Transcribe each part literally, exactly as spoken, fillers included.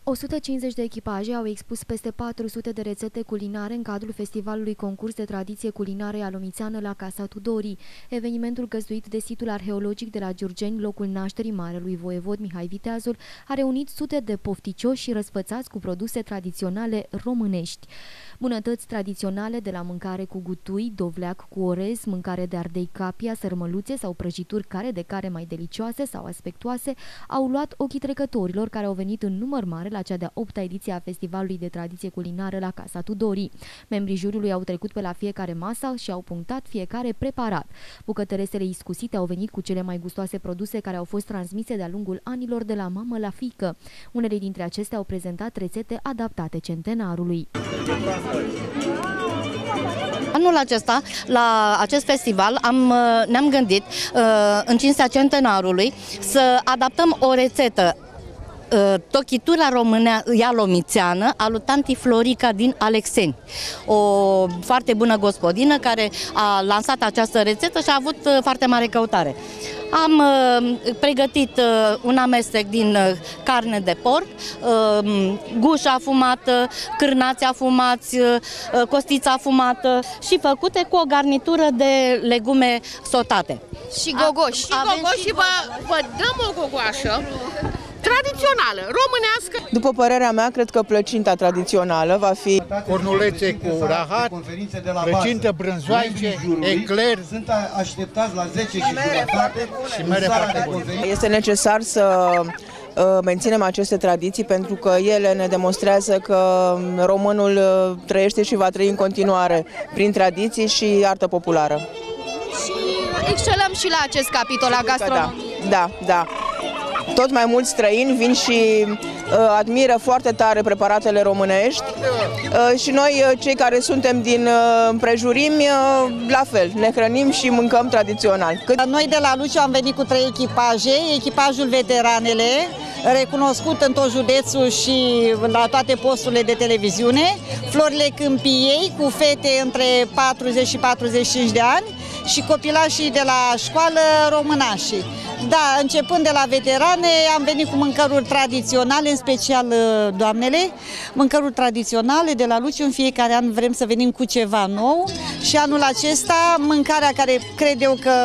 o sută cincizeci de echipaje au expus peste patru sute de rețete culinare în cadrul festivalului concurs de tradiție culinară alomițeană la Casa Tudorii. Evenimentul găzduit de situl arheologic de la Giurgeni, locul nașterii marelui voievod Mihai Viteazul, a reunit sute de pofticioși și răsfățați cu produse tradiționale românești. Bunătăți tradiționale de la mâncare cu gutui, dovleac cu orez, mâncare de ardei capia, sărmăluțe sau prăjituri care de care mai delicioase sau aspectoase au luat ochii trecătorilor care au venit în număr mare la cea de-a opta ediție a Festivalului de Tradiție Culinară la Casa Tudorii. Membrii juriului au trecut pe la fiecare masă și au punctat fiecare preparat. Bucătăresele iscusite au venit cu cele mai gustoase produse care au fost transmise de-a lungul anilor de la mamă la fiică. Unele dintre acestea au prezentat rețete adaptate centenarului. Anul acesta, la acest festival, am, ne-am gândit, în cinstea centenarului, să adaptăm o rețetă, tochitura română ialomițeană a lui tanti Florica din Alexeni, o foarte bună gospodină care a lansat această rețetă și a avut foarte mare căutare. Am uh, pregătit uh, un amestec din uh, carne de porc, uh, gușa afumată, cârnați afumați, uh, costița afumată și făcute cu o garnitură de legume sotate. Și gogoși. Și gogoși și vă, vă dăm o gogoașă tradițională, românească. După părerea mea, cred că plăcinta tradițională va fi cornulețe cu rahat, plăcintă brânzoaice, ecler. Sunt așteptați la zece și jumătate și mere foarte bune. Este necesar să menținem aceste tradiții pentru că ele ne demonstrează că românul trăiește și va trăi în continuare prin tradiții și artă populară. Și excelăm și la acest capitol, la gastronomie. Da, da, da. Tot mai mulți străini vin și uh, admiră foarte tare preparatele românești uh, și noi, uh, cei care suntem din uh, împrejurimi, uh, la fel, ne hrănim și mâncăm tradițional. Cât... Noi de la Luciu am venit cu trei echipaje, echipajul Veteranele, recunoscut în tot județul și la toate posturile de televiziune, Florile Câmpiei, cu fete între patruzeci și patruzeci și cinci de ani și copilașii de la școală românașii. Da, începând de la veterane, am venit cu mâncăruri tradiționale, în special doamnele, mâncăruri tradiționale de la Luciu. În fiecare an vrem să venim cu ceva nou și anul acesta mâncarea care cred eu că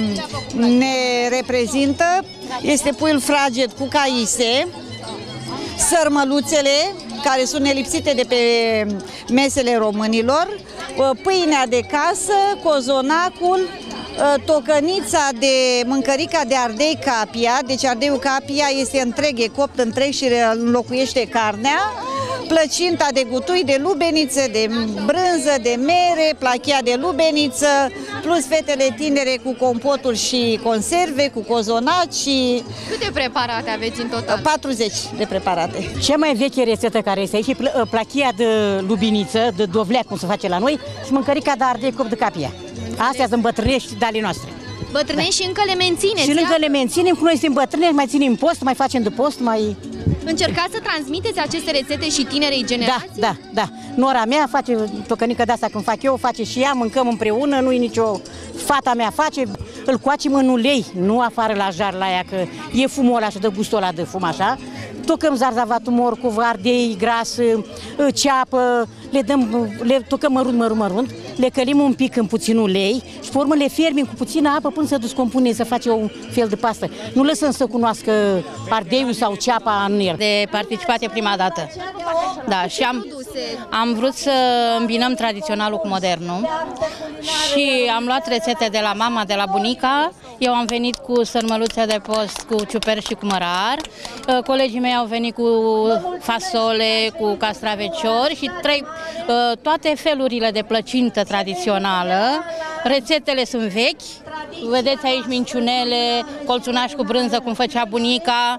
ne reprezintă este puiul fraget cu caise, sărmăluțele, care sunt nelipsite de pe mesele românilor, pâinea de casă, cozonacul, tocănița de mâncărica de ardei capia, deci ardeiul capia este întreg, e copt întreg și înlocuiește carnea, plăcinta de gutui, de lubeniță, de brânză, de mere, plachia de lubeniță, plus fetele tinere cu compotul și conserve, cu cozonaci și... Câte preparate aveți în total? patruzeci de preparate. Cea mai veche rețetă care este aici e plachia de lubiniță, de dovleac, cum se face la noi, și mâncărica de ardei copt de capia. Astea sunt bătrânești de ale noastre. Bătrânești da. Și încă le mențineți? Și încă le menținem, cu noi suntem bătrânești, mai ținem post, mai facem de post, mai... Încercați să transmiteți aceste rețete și tinerei generații? Da, da, da. Nora mea face tocănică de asta când fac eu, face și ea, mâncăm împreună, nu-i nicio... Fata mea face, îl coacem în ulei, nu afară la jar la ea, că e fumul ăla și dă gustul ăla de fum așa. Tocăm zarzavatul morcov, ardei, gras, ceapă, le dăm, le tocăm mărunt, mărunt, mărunt, le călim un pic în puțin ulei și pe urmă le fiermim cu puțină apă până să descompune, să face un fel de pastă. Nu lăsăm să cunoască ardeiul sau ceapa în el. De participate prima dată. Da, și am, am vrut să îmbinăm tradiționalul cu modernul și am luat rețete de la mama, de la bunica. Eu am venit cu sărmăluțe de post, cu ciuper și cu mărar. Colegii mei au venit cu fasole, cu castraveciori și trei, toate felurile de plăcintă tradițională. Rețetele sunt vechi. Vedeți aici minciunele, colțunaș cu brânză, cum făcea bunica.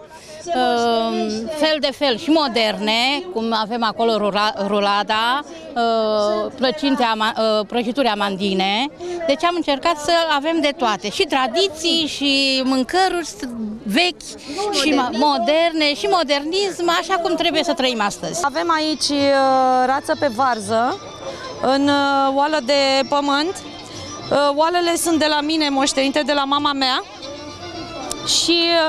Fel de fel și moderne, cum avem acolo rulada, plăcinte, prăjituri amandine. Deci am încercat să avem de toate, și tradiții, și mâncăruri vechi, și moderne, și modernism, așa cum trebuie să trăim astăzi. Avem aici rață pe varză, în oală de pământ. Oalele sunt de la mine, moștenite de la mama mea și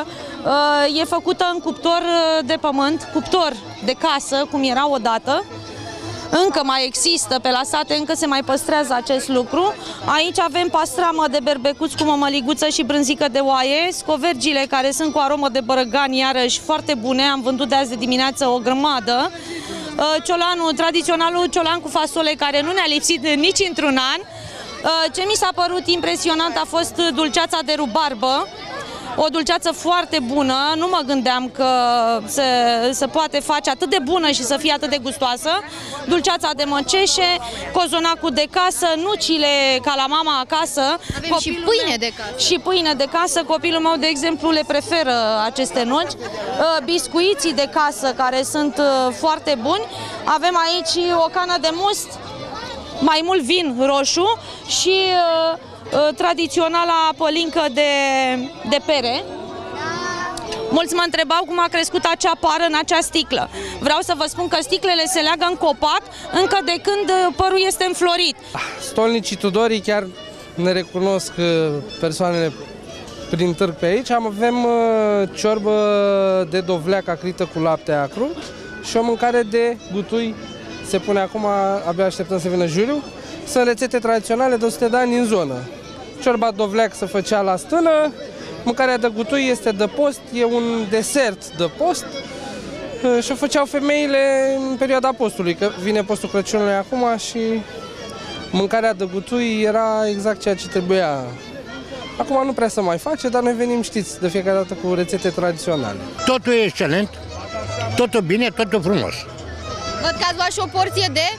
E făcută în cuptor de pământ, cuptor de casă, cum era odată. Încă mai există, pe la sate încă se mai păstrează acest lucru. Aici avem pastramă de berbecuți cu mămăliguță și brânzică de oaie, scovergile care sunt cu aromă de bărăgan, iarăși foarte bune, am vândut de azi de dimineață o grămadă. Ciolanul, tradiționalul ciolan cu fasole, care nu ne-a lipsit nici într-un an. Ce mi s-a părut impresionant a fost dulceața de rubarbă. O dulceață foarte bună, nu mă gândeam că se, se poate face atât de bună și să fie atât de gustoasă. Dulceața de măceșe, cozonacul de casă, nucile ca la mama acasă. Avem și pâine de casă. Și pâine de casă. Copilul meu, de exemplu, le preferă aceste nuci. Biscuiții de casă, care sunt foarte buni. Avem aici o cană de must, mai mult vin roșu și tradiționala pălincă de, de pere. Mulți mă întrebau cum a crescut acea pară în acea sticlă. Vreau să vă spun că sticlele se leagă în copac încă de când părul este înflorit. Stolnicii Tudorii chiar ne recunosc persoanele prin târg pe aici. Avem ciorbă de dovleac acrită cu lapte acru și o mâncare de gutui. Se pune acum, abia așteptăm să vină juriu. Sunt rețete tradiționale de o sută de ani în zonă. Ciorba dovleac se făcea la stână, mâncarea de gutui este de post, e un desert de post și o făceau femeile în perioada postului, că vine postul Crăciunului acum și mâncarea de gutui era exact ceea ce trebuia. Acum nu prea se mai face, dar noi venim, știți, de fiecare dată cu rețete tradiționale. Totul e excelent, totul bine, totul frumos. Văd că ați luat și o porție de...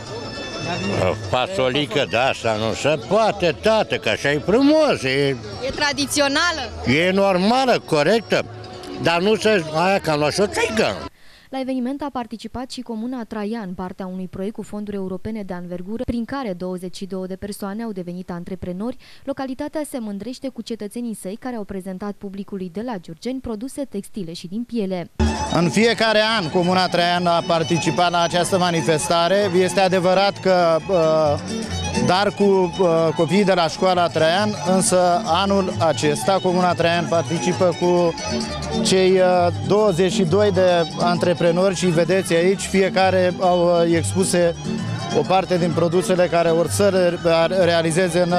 Fasolică de asta nu se poate, tată, că așa e frumos. E, e tradițională. E normală, corectă, dar nu se... Aia că am luat și o țigă. La eveniment a participat și Comuna Traian, partea unui proiect cu fonduri europene de anvergură, prin care douăzeci și două de persoane au devenit antreprenori. Localitatea se mândrește cu cetățenii săi care au prezentat publicului de la Giurgeni produse textile și din piele. În fiecare an, Comuna Traian a participat la această manifestare. Este adevărat că dar cu copiii de la școala Traian, însă anul acesta Comuna Traian participă cu cei douăzeci și doi de antreprenori și vedeți aici, fiecare au expuse o parte din produsele care or să realizeze în,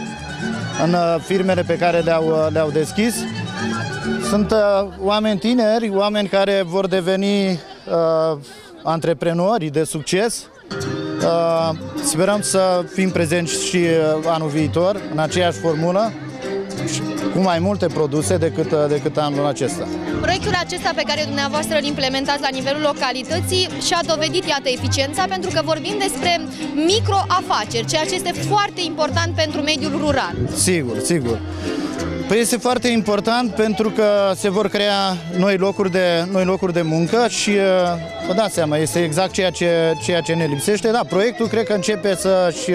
în firmele pe care le-au le-au deschis. Sunt uh, oameni tineri, oameni care vor deveni uh, antreprenori de succes. Uh, sperăm să fim prezenți și uh, anul viitor, în aceeași formulă, cu mai multe produse decât, uh, decât anul acesta. Proiectul acesta pe care dumneavoastră îl implementați la nivelul localității și-a dovedit, iată, eficiența, pentru că vorbim despre microafaceri, ceea ce este foarte important pentru mediul rural. Sigur, sigur. Păi este foarte important pentru că se vor crea noi locuri de, noi locuri de muncă și vă dați seama, este exact ceea ce, ceea ce ne lipsește. Da, proiectul cred că începe să-și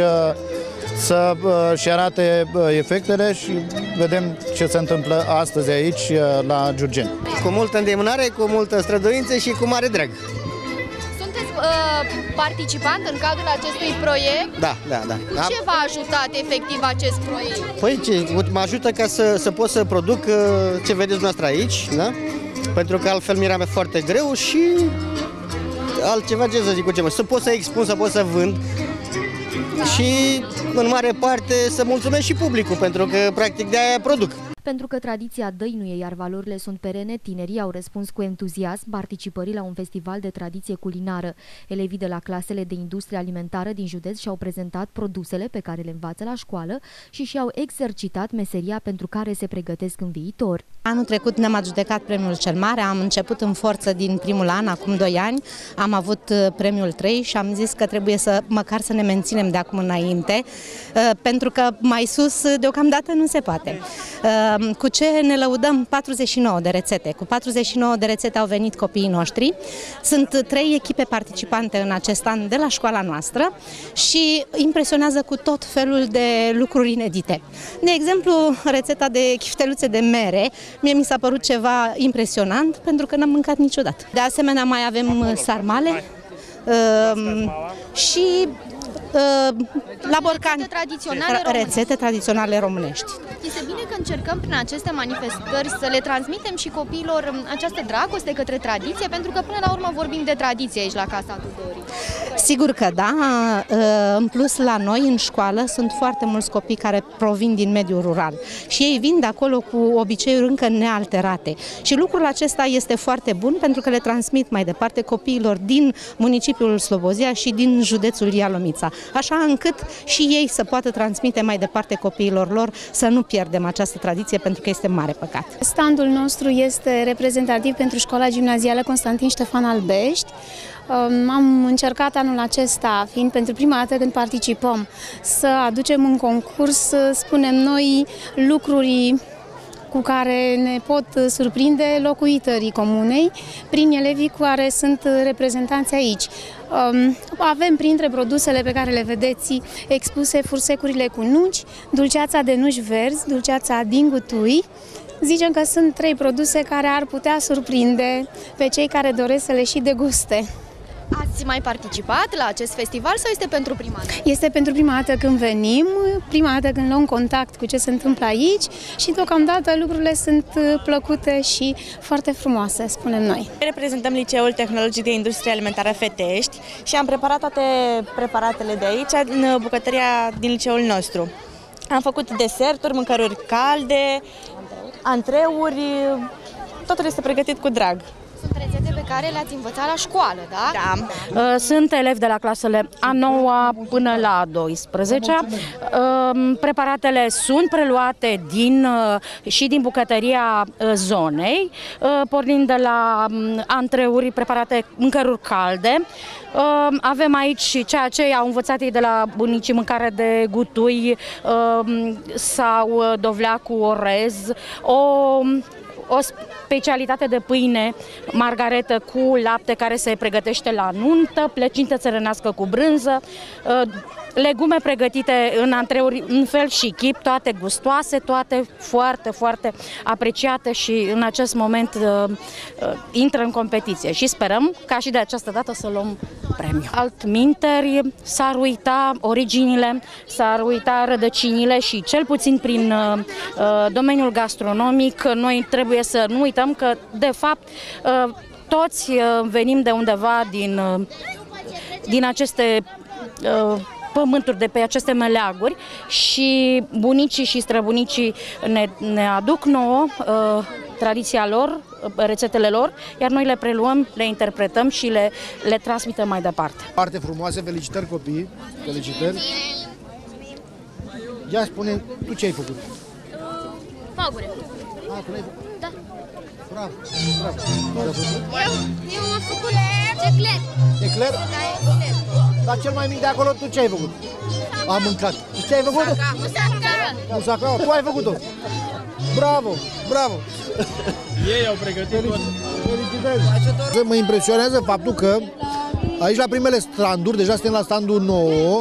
să, să arate efectele și vedem ce se întâmplă astăzi aici la Giurgeni. Cu multă îndemânare, cu multă străduință și cu mare drag. Sunteți uh, participant în cadrul acestui proiect? Da, da, da. Cu ce v-a ajutat efectiv acest proiect? Păi ce, mă ajută ca să, să pot să produc uh, ce vedeți noastră aici, da? Pentru că altfel mi-era foarte greu și altceva, ce să zic cu ce mă, să pot să expun, să pot să vând și în mare parte să mulțumesc și publicul, pentru că practic de-aia produc. Pentru că tradiția dăinuie, iar valorile sunt perene, tinerii au răspuns cu entuziasm participării la un festival de tradiție culinară. Elevii de la clasele de industrie alimentară din județ și-au prezentat produsele pe care le învață la școală și și-au exercitat meseria pentru care se pregătesc în viitor. Anul trecut ne-am adjudecat premiul cel mare, am început în forță din primul an, acum doi ani, am avut premiul trei și am zis că trebuie să măcar să ne menținem de acum înainte, pentru că mai sus deocamdată nu se poate. Cu ce ne lăudăm? patruzeci și nouă de rețete. Cu patruzeci și nouă de rețete au venit copiii noștri. Sunt trei echipe participante în acest an de la școala noastră și impresionează cu tot felul de lucruri inedite. De exemplu, rețeta de chifteluțe de mere, mie mi s-a părut ceva impresionant pentru că n-am mâncat niciodată. De asemenea, mai avem sarmale uh, și uh, la borcani, rețete tradiționale românești. rețete tradiționale românești. Este bine că încercăm prin aceste manifestări să le transmitem și copiilor această dragoste către tradiție, pentru că până la urmă vorbim de tradiție aici la Casa Tudorii. Sigur că da. În plus, la noi, în școală, sunt foarte mulți copii care provin din mediul rural și ei vin de acolo cu obiceiuri încă nealterate. Și lucrul acesta este foarte bun pentru că le transmit mai departe copiilor din municipiul Slobozia și din județul Ialomița, așa încât și ei să poată transmite mai departe copiilor lor, să nu pierdem această tradiție, pentru că este mare păcat. Standul nostru este reprezentativ pentru Școala Gimnazială Constantin Ștefan Albești. Am încercat anul acesta, fiind pentru prima dată când participăm, să aducem în concurs, spunem noi, lucruri cu care ne pot surprinde locuitorii comunei prin elevii care sunt reprezentanți aici. Avem printre produsele pe care le vedeți expuse fursecurile cu nuci, dulceața de nuci verzi, dulceața din gutui. Zicem că sunt trei produse care ar putea surprinde pe cei care doresc să le și deguste. Ați mai participat la acest festival sau este pentru prima dată? Este pentru prima dată când venim, prima dată când luăm contact cu ce se întâmplă aici și deocamdată lucrurile sunt plăcute și foarte frumoase, spunem noi. Reprezentăm Liceul Tehnologic de Industrie Alimentară Fetești și am preparat toate preparatele de aici în bucătăria din liceul nostru. Am făcut deserturi, mâncăruri calde, antreuri, totul este pregătit cu drag. Sunt rețete pe care le-ați învățat la școală, da? Da. Sunt elevi de la clasele a noua până la a douăsprezecea. Preparatele sunt preluate din, și din bucătăria zonei, pornind de la antreuri preparate mâncăruri calde. Avem aici ceea ce au învățat ei de la bunicii, mâncare de gutui sau dovleac cu orez, o o specialitate de pâine margaretă cu lapte care se pregătește la nuntă, plăcintă țărănească cu brânză, legume pregătite în antreuri în fel și chip, toate gustoase, toate foarte, foarte apreciate și în acest moment uh, uh, intră în competiție și sperăm ca și de această dată să luăm premiu. Altminteri, s-ar uita originile, s-ar uita rădăcinile și cel puțin prin uh, domeniul gastronomic noi trebuie să nu uităm că de fapt uh, toți uh, venim de undeva din, uh, din aceste uh, pământuri, de pe aceste meleaguri și bunicii și străbunicii ne, ne aduc nouă uh, tradiția lor, rețetele lor, iar noi le preluăm, le interpretăm și le, le transmitem mai departe. Foarte frumoase, felicitări copii, felicitări. Ia spune, tu ce ai făcut? Pagure. A, tu l-ai făcut? Da. Bravo, bravo. Eu, eu am făcut ecler. Ecler? Dar cel mai mic de acolo, tu ce ai făcut? Am mâncat. Tu ce ai făcut? Musaca. Musaca. Tu ai făcut-o. Bravo, bravo. Ei au pregătit tot. Felicitări. Mă impresionează faptul că aici la primele standuri, deja suntem la standul nouă,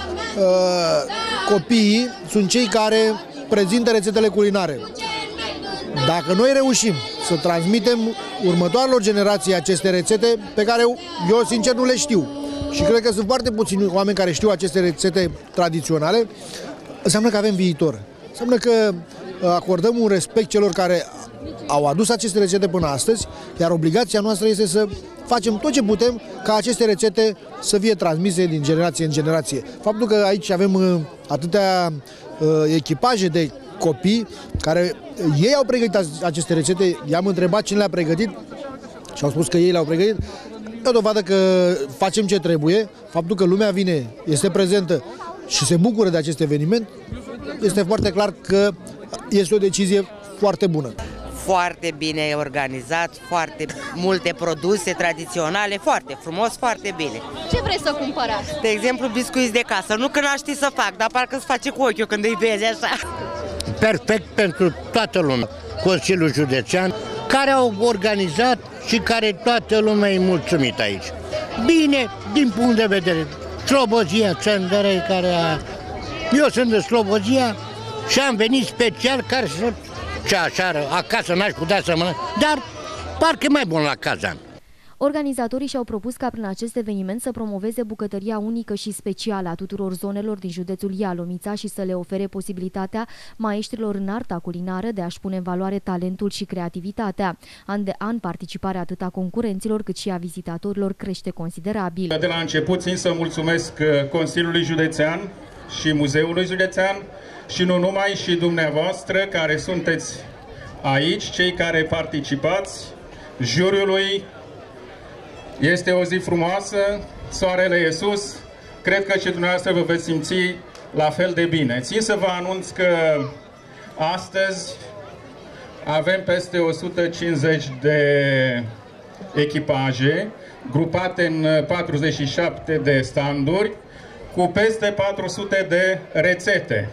copiii sunt cei care prezintă rețetele culinare. Dacă noi reușim să transmitem următoarelor generații aceste rețete, pe care eu sincer nu le știu, și cred că sunt foarte puțini oameni care știu aceste rețete tradiționale, înseamnă că avem viitor. Înseamnă că acordăm un respect celor care au adus aceste rețete până astăzi, iar obligația noastră este să facem tot ce putem ca aceste rețete să fie transmise din generație în generație. Faptul că aici avem atâtea echipaje de copii care ei au pregătit aceste rețete, i-am întrebat cine le-a pregătit și au spus că ei le-au pregătit, e o dovadă că facem ce trebuie. Faptul că lumea vine, este prezentă și se bucură de acest eveniment, este foarte clar că este o decizie foarte bună. Foarte bine organizat, foarte multe produse tradiționale, foarte frumos, foarte bine. Ce vreți să cumpărați? De exemplu, biscuiți de casă. Nu că n-aș ști să fac, dar parcă îți face cu ochiul când îi vezi așa. Perfect pentru toată lumea. Consiliul Județean, care au organizat și care toată lumea e mulțumită aici. Bine, din punct de vedere Slobozia, țăndărei care a... Eu sunt de Slobozia și am venit special care să... Ce așa, acasă n-aș putea să mănânc, dar parcă e mai bun la Kazan. Organizatorii și-au propus ca prin acest eveniment să promoveze bucătăria unică și specială a tuturor zonelor din județul Ialomița și să le ofere posibilitatea maestrilor în arta culinară de a-și pune în valoare talentul și creativitatea. An de an, participarea atât a concurenților cât și a vizitatorilor crește considerabil. De la început țin să mulțumesc Consiliului Județean și Muzeului Județean și nu numai, și dumneavoastră care sunteți aici, cei care participați, juriului. Este o zi frumoasă, soarele e sus, cred că și dumneavoastră vă veți simți la fel de bine. Țin să vă anunț că astăzi avem peste o sută cincizeci de echipaje grupate în patruzeci și șapte de standuri cu peste patru sute de rețete.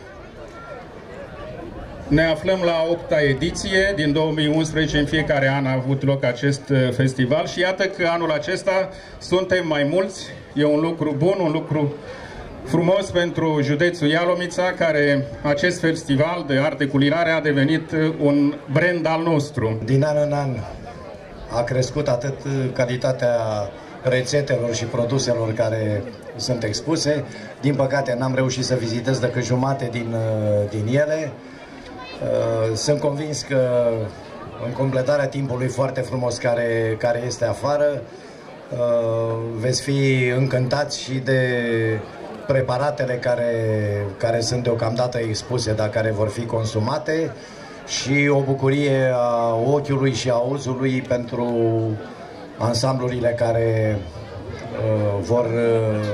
Ne aflăm la a opta ediție, din două mii unsprezece în fiecare an a avut loc acest festival și iată că anul acesta suntem mai mulți, e un lucru bun, un lucru frumos pentru județul Ialomița, care acest festival de arte culinare a devenit un brand al nostru. Din an în an a crescut atât calitatea rețetelor și produselor care sunt expuse. Din păcate n-am reușit să vizitez decât jumate din, din ele. Sunt convins că în completarea timpului foarte frumos care, care este afară, veți fi încântați și de preparatele care, care sunt deocamdată expuse, dar care vor fi consumate, și o bucurie a ochiului și a auzului pentru ansamblurile care uh, vor uh,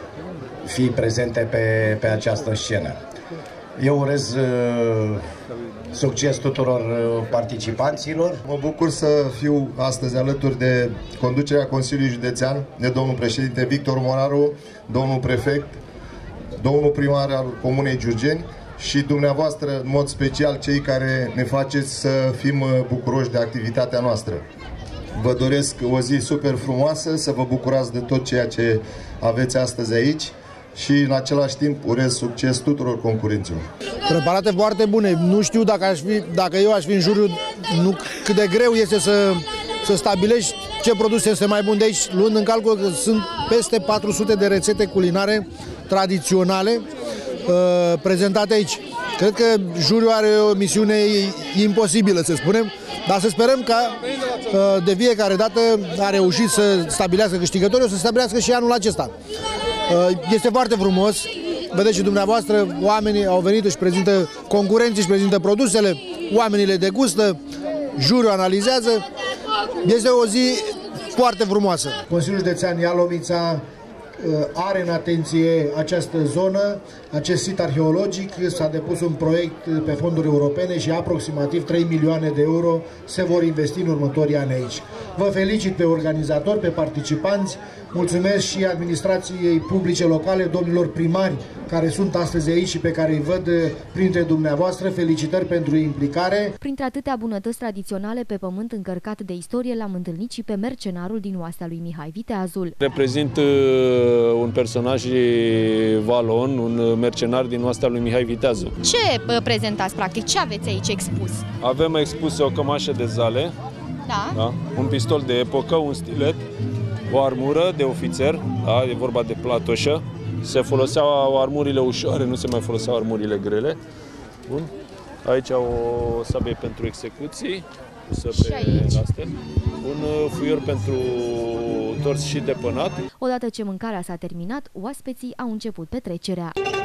fi prezente pe, pe această scenă. Eu urez uh, succes tuturor uh, participanților. Mă bucur să fiu astăzi alături de conducerea Consiliului Județean, de domnul președinte Victor Moraru, domnul prefect, domnul primar al Comunei Giurgeni și dumneavoastră, în mod special, cei care ne faceți să fim bucuroși de activitatea noastră. Vă doresc o zi super frumoasă, să vă bucurați de tot ceea ce aveți astăzi aici și în același timp urez succes tuturor concurenților. Preparate foarte bune. Nu știu dacă, aș fi, dacă eu aș fi în juriu, nu, cât de greu este să, să stabilești ce produs este mai bun de aici, luând în calcul că sunt peste patru sute de rețete culinare tradiționale uh, prezentate aici. Cred că juriul are o misiune imposibilă, să spunem, dar să sperăm că uh, de fiecare dată a reușit să stabilească câștigătorii, o să stabilească și anul acesta. Uh, este foarte frumos, vedeți și dumneavoastră, oamenii au venit, își prezintă concurenții, își prezintă produsele, oamenii le degustă, juriul analizează. Este o zi foarte frumoasă. Consiliul Județean Ialomița are în atenție această zonă, acest sit arheologic. S-a depus un proiect pe fonduri europene și aproximativ trei milioane de euro se vor investi în următorii ani aici. Vă felicit pe organizatori, pe participanți, mulțumesc și administrației publice locale, domnilor primari care sunt astăzi aici și pe care îi văd printre dumneavoastră. Felicitări pentru implicare. Printre atâtea bunătăți tradiționale pe pământ încărcat de istorie, l-am întâlnit și pe mercenarul din oastea lui Mihai Viteazul. Reprezint un personaj valon, un mercenar din oastea lui Mihai Viteazul. Ce prezentați practic? Ce aveți aici expus? Avem expus o cămașă de zale, da? Da? Un pistol de epocă, un stilet, o armură de ofițer, da? E vorba de platoșă. Se foloseau armurile ușoare, nu se mai foloseau armurile grele. Bun. Aici o sabie pentru execuții, pusă pe laster. Un fuior pentru tors și depănat. Odată ce mâncarea s-a terminat, oaspeții au început petrecerea.